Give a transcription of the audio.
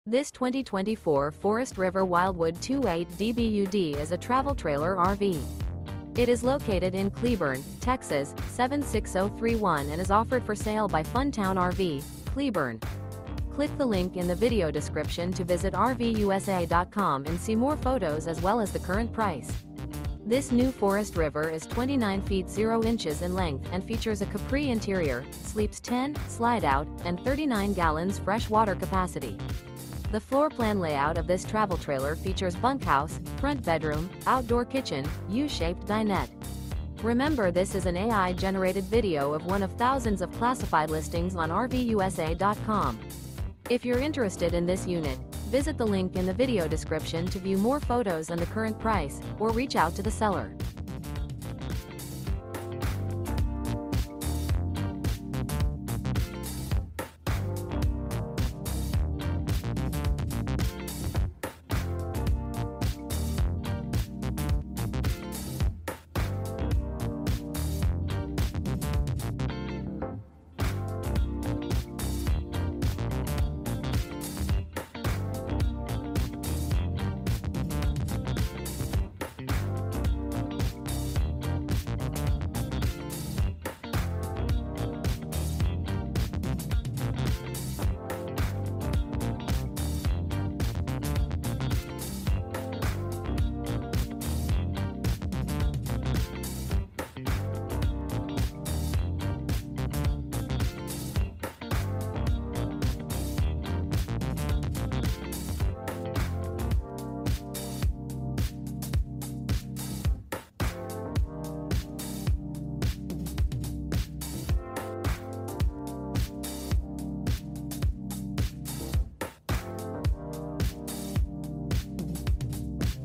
This 2024 Forest River Wildwood 28 DBUD is a travel trailer RV. It is located in Cleburne, Texas, 76031 and is offered for sale by Funtown RV, Cleburne. Click the link in the video description to visit RVUSA.com and see more photos as well as the current price. This new Forest River is 29 feet 0 inches in length and features a Capri interior, sleeps 10, slide-out, and 39 gallons fresh water capacity. The floor plan layout of this travel trailer features bunkhouse, front bedroom, outdoor kitchen, U-shaped dinette. Remember, this is an AI-generated video of one of thousands of classified listings on RVUSA.com. If you're interested in this unit, visit the link in the video description to view more photos and the current price, or reach out to the seller.